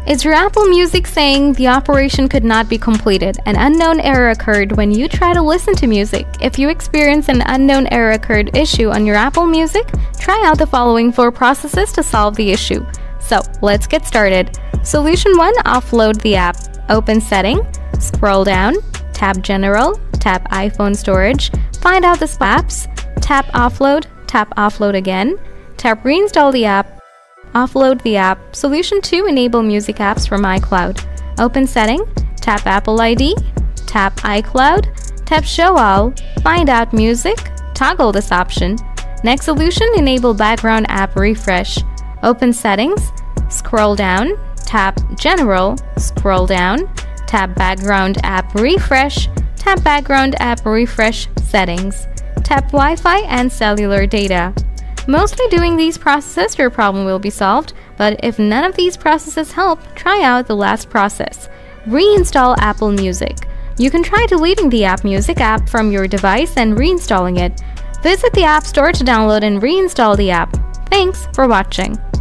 Is your Apple Music saying the operation could not be completed? An unknown error occurred when you try to listen to music. If you experience an unknown error occurred issue on your Apple Music, try out the following 4 processes to solve the issue. So, let's get started. Solution 1. Offload the app. Open Setting, scroll down, tap General, tap iPhone Storage, find out the apps, tap Offload again, tap Reinstall the app, offload the app. Solution 2. Enable music apps from iCloud. Open Setting, tap Apple ID, tap iCloud, tap Show All, find out music, toggle this option. Next solution, enable background app refresh. Open Settings, scroll down, tap General, scroll down, tap Background App Refresh, tap Background App Refresh Settings, tap Wi-Fi and cellular data. Mostly doing these processes, your problem will be solved, but if none of these processes help, try out the last process. Reinstall Apple Music. You can try deleting the App Music app from your device and reinstalling it. Visit the App Store to download and reinstall the app. Thanks for watching.